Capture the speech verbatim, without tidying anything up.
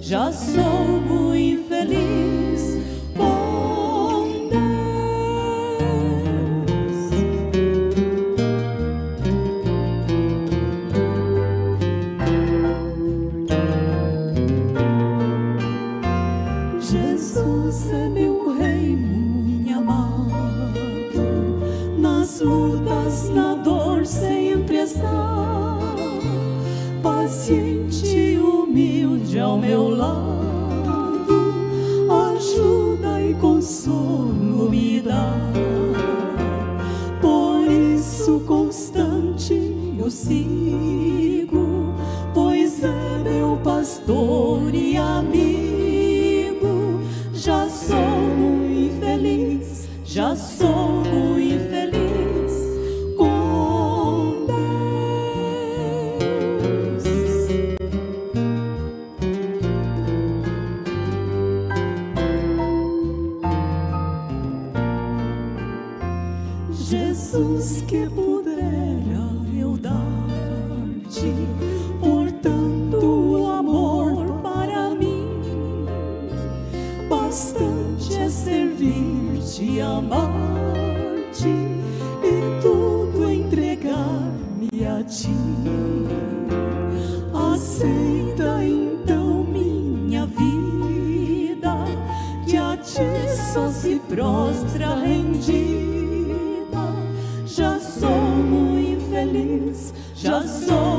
já sou muito feliz com Deus. Jesus é meu rei muito amado, nas lutas, na dor sempre está, paciente e humilde ao meu lado, ajuda e consolo me dá. Por isso constante eu sigo, pois é meu pastor e amigo. Já sou muito feliz, já sou muito feliz com Deus. Jesus, que pudera eu dar-te por tanto amor para mim, bastante é servir-te e amar-te e tudo entregar-me a ti. Aceita então minha vida, que a ti só se prostra rendida. Já sou muito feliz, já sou